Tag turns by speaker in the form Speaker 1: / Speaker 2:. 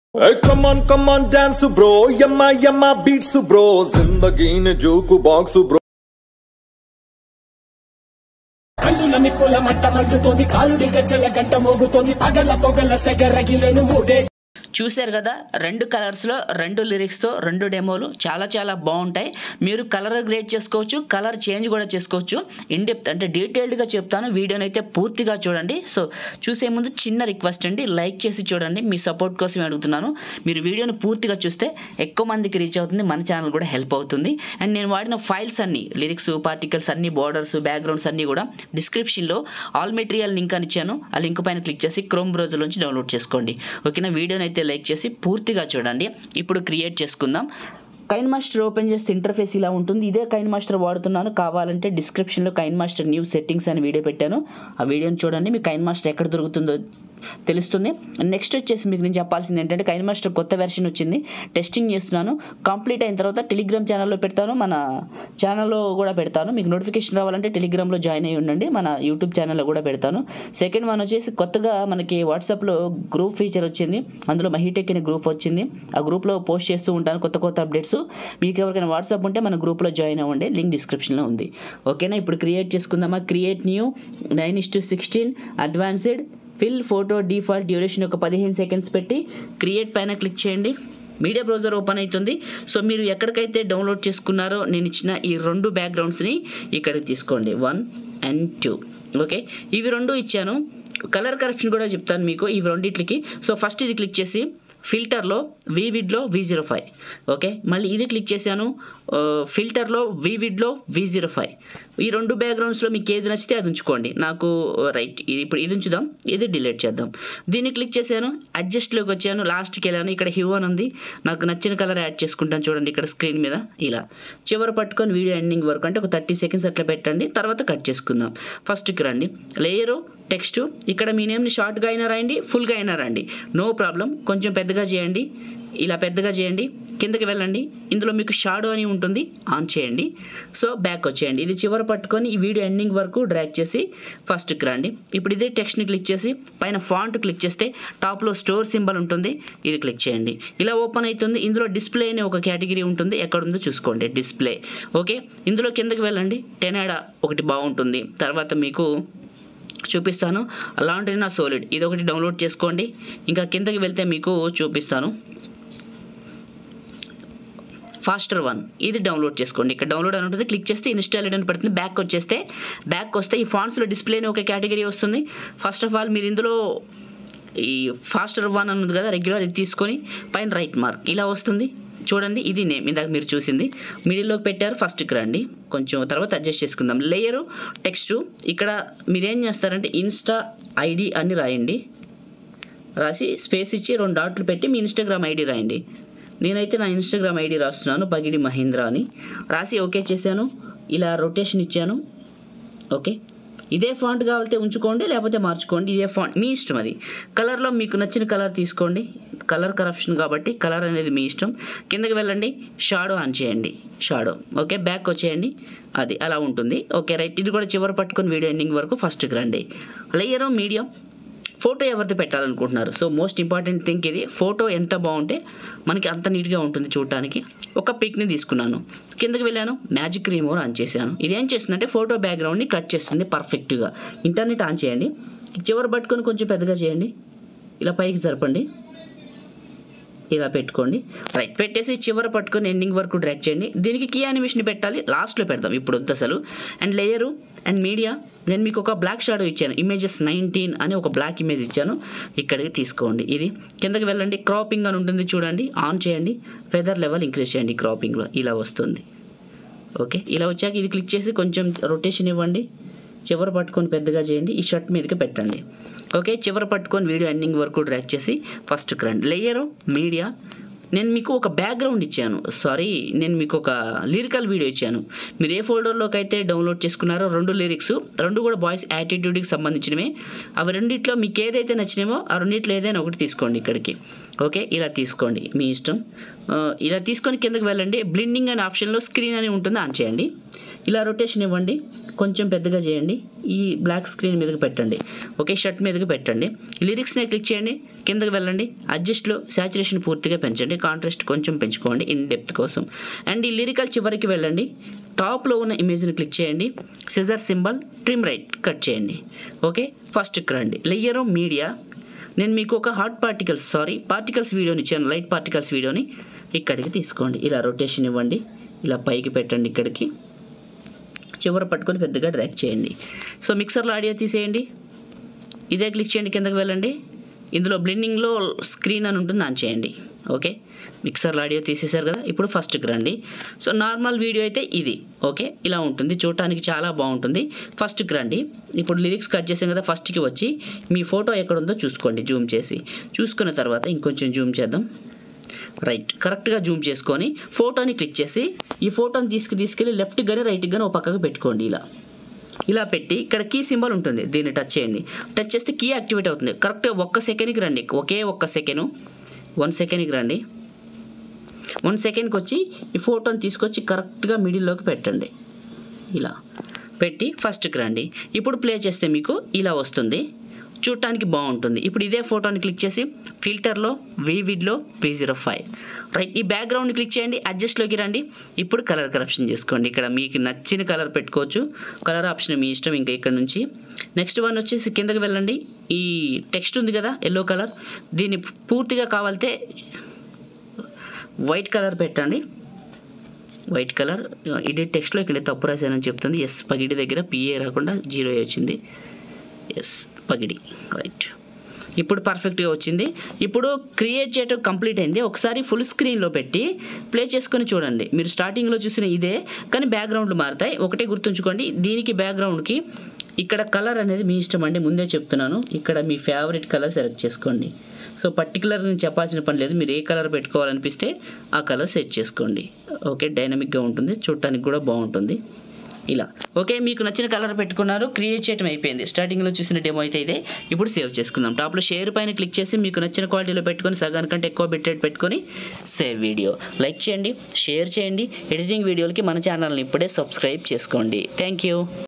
Speaker 1: Hey, come on, dance, bro. Yamma, beats, bro. Zindagi ne joke box, bro.
Speaker 2: కన్నులని పూల మంట మండుతోంది కాలుడి గజ్జల గంట మోగుతోంది పగల పొగల సెగరగిలేను మూడే.
Speaker 3: చూశారు కదా, రెండు కలర్స్లో రెండు లిరిక్స్తో రెండు డెమోలు చాలా బాగుంటాయి. మీరు కలర్ గ్రేడ్ చేసుకోవచ్చు, కలర్ చేంజ్ కూడా చేసుకోవచ్చు. ఇన్డెప్త్ అంటే డీటెయిల్డ్గా చెప్తాను, వీడియోని అయితే పూర్తిగా చూడండి. సో చూసే ముందు చిన్న రిక్వెస్ట్ అండి, లైక్ చేసి చూడండి, మీ సపోర్ట్ కోసం అడుగుతున్నాను. మీరు వీడియోని పూర్తిగా చూస్తే ఎక్కువ మందికి రీచ్ అవుతుంది, మన ఛానల్ కూడా హెల్ప్ అవుతుంది. అండ్ నేను వాడిన ఫైల్స్ అన్ని, లిరిక్స్, పార్టికల్స్ అన్ని, బోర్డర్స్, బ్యాక్గ్రౌండ్స్ అన్ని కూడా డిస్క్రిప్షన్లో ఆల్ మెటీరియల్ లింక్ అని ఇచ్చాను. ఆ లింక్ పైన క్లిక్ చేసి క్రోమ్ బ్రౌజర్ నుంచి డౌన్లోడ్ చేసుకోండి. ఓకేనా, వీడియోని అయితే లైక్ చేసి పూర్తిగా చూడండి. ఇప్పుడు క్రియేట్ చేసుకుందాం. కైన్మాస్టర్ ఓపెన్ చేస్తే ఇంటర్ఫేస్ ఇలా ఉంటుంది. ఇదే కైన్మాస్టర్ వాడుతున్నాను. కావాలంటే డిస్క్రిప్షన్లో కైన్మాస్టర్ న్యూ సెట్టింగ్స్ అని వీడియో పెట్టాను, ఆ వీడియోని చూడండి. మీకు కైన్మాస్టర్ ఎక్కడ దొరుకుతుందో తెలుస్తుంది. నెక్స్ట్ వచ్చేసి మీకు నేను చెప్పాల్సింది ఏంటంటే, కైన్మాస్టర్ కొత్త వెర్షన్ వచ్చింది, టెస్టింగ్ చేస్తున్నాను. కంప్లీట్ అయిన తర్వాత టెలిగ్రామ్ ఛానల్లో పెడతాను, మన ఛానల్లో కూడా పెడతాను. మీకు నోటిఫికేషన్ రావాలంటే టెలిగ్రామ్లో జాయిన్ అయ్యి ఉండండి, మన యూట్యూబ్ ఛానల్లో కూడా పెడతాను. సెకండ్ వన్ వచ్చేసి కొత్తగా మనకి వాట్సాప్లో గ్రూప్ ఫీచర్ వచ్చింది, అందులో మహీటెక్ అనే గ్రూప్ వచ్చింది. ఆ గ్రూప్లో పోస్ట్ చేస్తూ ఉంటాను కొత్త అప్డేట్స్. మీకు ఎవరికైనా వాట్సాప్ ఉంటే మన గ్రూప్లో జాయిన్ అవ్వండి, లింక్ డిస్క్రిప్షన్లో ఉంది. ఓకేనా, ఇప్పుడు క్రియేట్ చేసుకుందామా. Create new 9:16 advanced fill photo default duration ఒక 15 సెకండ్స్ పెట్టి క్రియేట్ పైన క్లిక్ చేయండి. మీడియా బ్రౌజర్ ఓపెన్ అవుతుంది. సో మీరు ఎక్కడికైతే డౌన్లోడ్ చేసుకున్నారో నేను ఇచ్చిన ఈ రెండు బ్యాక్గ్రౌండ్స్ని ఇక్కడికి తీసుకోండి, 1 and 2. ఓకే, ఇవి రెండు ఇచ్చాను. కలర్ కరెక్షన్ కూడా చెప్తాను మీకు ఇవి రెండిట్లకి. సో ఫస్ట్ ఇది క్లిక్ చేసి ఫిల్టర్లో వివిడ్లో V05. ఓకే, మళ్ళీ ఇది క్లిక్ చేశాను, ఫిల్టర్లో వివిడ్లో V05. ఈ రెండు బ్యాక్గ్రౌండ్స్లో మీకు ఏది నచ్చితే అది ఉంచుకోండి. నాకు రైట్, ఇది ఇప్పుడు ఇది ఉంచుదాం, ఇది డిలీట్ చేద్దాం. దీన్ని క్లిక్ చేశాను, అడ్జస్ట్లోకి వచ్చాను, లాస్ట్కి వెళ్ళాను. ఇక్కడ హ్యూ అని ఉంది, నాకు నచ్చిన కలర్ యాడ్ చేసుకుంటాను. చూడండి ఇక్కడ స్క్రీన్ మీద ఇలా చివరి పట్టుకొని వీడియో ఎండింగ్ వరకు అంటే ఒక 30 సెకండ్స్ అట్లా పెట్టండి. తర్వాత కట్ చేసుకుందాం. ఫస్ట్కి రండి, లేయరు, టెక్స్ట్. ఇక్కడ మీ నేమ్ని షార్ట్గా అయినా రాయండి, ఫుల్గా అయినా రాయండి, నో ప్రాబ్లం. కొంచెం పెద్దగా చేయండి, ఇలా పెద్దగా చేయండి. కిందకి వెళ్ళండి, ఇందులో మీకు షాడో అని ఉంటుంది, ఆన్ చేయండి. సో బ్యాక్ వచ్చేయండి, ఇది చివరి పట్టుకొని ఈ వీడియో ఎండింగ్ వరకు డ్రాగ్ చేసి ఫస్ట్కి రండి. ఇప్పుడు ఇదే టెక్స్ట్ని క్లిక్ చేసి పైన ఫాంట్ క్లిక్ చేస్తే టాప్లో స్టోర్ సింబల్ ఉంటుంది, ఇది క్లిక్ చేయండి. ఇలా ఓపెన్ అవుతుంది. ఇందులో డిస్ప్లే అనే ఒక కేటగిరీ ఉంటుంది, ఎక్కడుందో చూసుకోండి, డిస్ప్లే. ఓకే, ఇందులో కిందకి వెళ్ళండి, టెనాడా ఒకటి బాగుంటుంది. తర్వాత మీకు చూపిస్తాను లాండ్రీనా సోలిడ్, ఇది ఒకటి డౌన్లోడ్ చేసుకోండి. ఇంకా కిందకి వెళ్తే మీకు చూపిస్తాను ఫాస్టర్ 1, ఇది డౌన్లోడ్ చేసుకోండి. ఇక్కడ డౌన్లోడ్ అని ఉంటుంది, క్లిక్ చేస్తే ఇన్స్టాల్ అని పడుతుంది. బ్యాక్ వస్తే ఈ ఫాంట్స్లో డిస్ప్లే అని ఒక కేటగిరీ వస్తుంది. ఫస్ట్ ఆఫ్ ఆల్ మీరు ఇందులో ఈ ఫాస్టర్ 1 అని ఉంది కదా రెగ్యులర్, ఇది తీసుకొని పైన రైట్ మార్క్ ఇలా వస్తుంది. చూడండి, ఇది నేమ్ ఇందాక మీరు చూసింది, మిడిల్లోకి పెట్టారు. ఫస్ట్కి రండి, కొంచెం తర్వాత అడ్జస్ట్ చేసుకుందాం. Layer, text. ఇక్కడ మీరేం చేస్తారంటే ఇన్స్టా ఐడి అని రాయండి, రాసి స్పేస్ ఇచ్చి 2 డాట్లు పెట్టి మీ ఇన్స్టాగ్రామ్ ఐడి రాయండి. నేనైతే నా ఇన్స్టాగ్రామ్ ఐడి రాస్తున్నాను, పగిడి మహేంద్ర అని రాసి ఓకే చేశాను. ఇలా రొటేషన్ ఇచ్చాను. ఓకే, ఇదే ఫాంట్ కావాలితే ఉంచుకోండి, లేకపోతే మార్చుకోండి, ఇదే ఫాంట్ మీ ఇష్టం. అది కలర్లో మీకు నచ్చిన కలర్ తీసుకోండి, కలర్ కరప్షన్ కాబట్టి కలర్ అనేది మీ ఇష్టం. కిందకి వెళ్ళండి, షాడో ఆన్ చేయండి, షాడో. ఓకే, బ్యాక్ వచ్చేయండి, అది అలా ఉంటుంది. ఓకే రైట్, ఇది కూడా చివరి పట్టుకొని వీడియో ఎండింగ్ వరకు ఫస్ట్కి రండి. Layer, medium. ఫోటో ఎవరిది పెట్టాలనుకుంటున్నారు, సో మోస్ట్ ఇంపార్టెంట్ థింగ్ ఇది, ఫోటో ఎంత బాగుంటే మనకి అంత నీట్గా ఉంటుంది చూడటానికి. ఒక పిక్ని తీసుకున్నాను, కిందకి వెళ్ళాను, మ్యాజిక్ రిమూవర్ ఆన్ చేశాను. ఇది ఏం చేస్తుందంటే ఫోటో బ్యాక్గ్రౌండ్ని కట్ చేస్తుంది పర్ఫెక్ట్గా. ఇంటర్నెట్ ఆన్ చేయండి, చివరి పట్టుకొని కొంచెం పెద్దగా చేయండి, ఇలా పైకి జరపండి, ఇలా పెట్టుకోండి. రైట్, పెట్టేసి చివరి పట్టుకొని ఎండింగ్ వరకు డ్రాగ్ చేయండి. దీనికి కీ యానిమేషన్ పెట్టాలి, లాస్ట్లో పెడదాం, ఇప్పుడు వద్దు అసలు. అండ్ లేయరు అండ్ మీడియా, నేను మీకు ఒక బ్లాక్ షాడో ఇచ్చాను, ఇమేజెస్ 19 అని ఒక బ్లాక్ ఇమేజ్ ఇచ్చాను, ఇక్కడికి తీసుకోండి. ఇది కిందకి వెళ్ళండి, క్రాపింగ్ అని ఉంటుంది చూడండి, ఆన్ చేయండి. ఫెదర్ లెవెల్ ఇంక్రీజ్ చేయండి, క్రాపింగ్లో ఇలా వస్తుంది. ఓకే, ఇలా వచ్చాక ఇది క్లిక్ చేసి కొంచెం రొటేషన్ ఇవ్వండి, చివరి పట్టుకొని పెద్దగా చేయండి, ఈ షర్ట్ మీదకి పెట్టండి. ఓకే, చివరి పట్టుకొని వీడియో ఎండింగ్ వరకు డ్రాగ్ చేసి ఫస్ట్కి రండి. Layer, media. నేను మీకు ఒక బ్యాక్గ్రౌండ్ ఇచ్చాను, నేను మీకు ఒక లిరికల్ వీడియో ఇచ్చాను. మీరు ఏ ఫోల్డర్లోకి అయితే డౌన్లోడ్ చేసుకున్నారో 2 లిరిక్స్, 2 కూడా బాయ్స్ యాటిట్యూడ్కి సంబంధించినవే. అవి రెండిట్లో మీకు ఏదైతే నచ్చినామో ఆ రెండిట్లో ఏదైనా ఒకటి తీసుకోండి ఇక్కడికి. ఓకే, ఇలా తీసుకోండి, మీ ఇష్టం. ఇలా తీసుకొని కిందకి వెళ్ళండి. బ్లెండింగ్ అనే ఆప్షన్లో స్క్రీన్ అని ఉంటుంది, ఆన్ చేయండి. ఇలా రొటేషన్ ఇవ్వండి, కొంచెం పెద్దగా చేయండి. ఈ బ్లాక్ స్క్రీన్ మీదకి పెట్టండి. ఓకే, షర్ట్ మీదకి పెట్టండి. లిరిక్స్ని క్లిక్ చేయండి, కిందకి వెళ్ళండి. అడ్జస్ట్లో శాచురేషన్ పూర్తిగా పెంచండి, కాంట్రాస్ట్ కొంచెం పెంచుకోండి ఇన్ డెప్త్ కోసం. అండ్ ఈ లిరికల్ చివరికి వెళ్ళండి, టాప్లో ఉన్న ఇమేజ్ని క్లిక్ చేయండి, scissor symbol, trim right cut చేయండి. ఓకే, ఫస్ట్కి రండి. లేయర్ మీడియా, నేను మీకు ఒక పార్టికల్స్ వీడియోని ఇచ్చాను, లైట్ పార్టికల్స్ వీడియోని ఇక్కడికి తీసుకోండి. ఇలా రొటేషన్ ఇవ్వండి, ఇలా పైకి పెట్టండి, ఇక్కడికి చివర పట్టుకొని పెద్దగా డ్రాగ్ చేయండి. సో మిక్సర్లో ఆడియో తీసేయండి, ఇదే క్లిక్ చేయండి, కిందకి వెళ్ళండి. ఇందులో బ్లెండింగ్లో స్క్రీన్ అని ఉంటుంది, ఆన్ చేయండి. ఓకే, మిక్సర్లో ఆడియో తీసేశారు కదా, ఇప్పుడు ఫస్ట్కి రండి. సో నార్మల్ వీడియో అయితే ఇది. ఓకే, ఇలా ఉంటుంది, చూడటానికి చాలా బాగుంటుంది. ఫస్ట్కి రండి. ఇప్పుడు లిరిక్స్ కట్ చేసాం కదా, ఫస్ట్కి వచ్చి మీ ఫోటో ఎక్కడ ఉందో చూసుకోండి, జూమ్ చేసి. చూసుకున్న తర్వాత ఇంకొంచెం జూమ్ చేద్దాం. రైట్, కరెక్ట్గా జూమ్ చేసుకొని ఫోటోని క్లిక్ చేసి ఈ ఫోటోని తీసుకెళ్ళి లెఫ్ట్ కానీ రైట్కి కానీ ఒక పక్కకు పెట్టుకోండి. ఇలా పెట్టి ఇక్కడ కీ సింబల్ ఉంటుంది, దీన్ని టచ్ చేయండి. టచ్ చేస్తే కీ యాక్టివేట్ అవుతుంది. కరెక్ట్గా 1 సెకండ్కి రండి, ఒకే 1 సెకండ్, 1 సెకండ్కి రండి. 1 సెకండ్కి వచ్చి ఈ ఫోటోని తీసుకొచ్చి కరెక్ట్గా మిడిల్లోకి పెట్టండి. ఇలా పెట్టి ఫస్ట్కి రండి. ఇప్పుడు ప్లే చేస్తే మీకు ఇలా వస్తుంది, చూడటానికి బాగుంటుంది. ఇప్పుడు ఇదే ఫోటోని క్లిక్ చేసి ఫిల్టర్లో వివిడ్లో P05 రైట్, ఈ బ్యాక్గ్రౌండ్ని క్లిక్ చేయండి, అడ్జస్ట్లోకి రండి. ఇప్పుడు కలర్ కరప్షన్ చేసుకోండి. ఇక్కడ మీకు నచ్చిన కలర్ పెట్టుకోవచ్చు, కలర్ ఆప్షన్ మీ ఇష్టం. ఇంకా ఇక్కడ నుంచి నెక్స్ట్ వన్ వచ్చేసి కిందకి వెళ్ళండి. ఈ టెక్స్ట్ ఉంది కదా ఎల్లో కలర్, దీన్ని పూర్తిగా కావాలితే వైట్ కలర్ పెట్టండి. వైట్ కలర్ ఎడిట్ టెక్స్ట్లో ఇక్కడ తప్పు రాశానని చెప్తుంది. ఎస్, పగిడి దగ్గర PA రాకుండా 0 వచ్చింది. ఎస్, పగిడి, రైట్. ఇప్పుడు పర్ఫెక్ట్గా వచ్చింది. ఇప్పుడు క్రియేట్ చేయటం కంప్లీట్ అయింది. ఒకసారి ఫుల్ స్క్రీన్లో పెట్టి ప్లే చేసుకొని చూడండి. మీరు స్టార్టింగ్లో చూసిన ఇదే, కానీ బ్యాక్గ్రౌండ్లు మారుతాయి. ఒకటే గుర్తుంచుకోండి, దీనికి బ్యాక్గ్రౌండ్కి ఇక్కడ కలర్ అనేది మీ ఇష్టం అండి, ముందే చెప్తున్నాను. ఇక్కడ మీ ఫేవరెట్ కలర్ సెలెక్ట్ చేసుకోండి. సో పర్టికులర్ నేను చెప్పాల్సిన పని లేదు, మీరు ఏ కలర్ పెట్టుకోవాలనిపిస్తే ఆ కలర్ సెట్ చేసుకోండి. ఓకే, డైనమిక్గా ఉంటుంది, చూడటానికి కూడా బాగుంటుంది. ఇలా ఓకే, మీకు నచ్చిన కలర్ పెట్టుకున్నారు, క్రియేట్ చేయడం అయిపోయింది. స్టార్టింగ్లో చూసిన డెమో అయితే ఇదే. ఇప్పుడు సేవ్ చేసుకుందాం. టాప్లో షేర్ పైన క్లిక్ చేసి మీకు నచ్చిన క్వాలిటీలో పెట్టుకొని సగానికంటే ఎక్కువ బిట్రేట్ పెట్టుకొని సేవ్ వీడియో. లైక్ చేయండి, షేర్ చేయండి. ఎడిటింగ్ వీడియోలకి మన ఛానల్ని ఇప్పుడే సబ్స్క్రైబ్ చేసుకోండి. Thank you.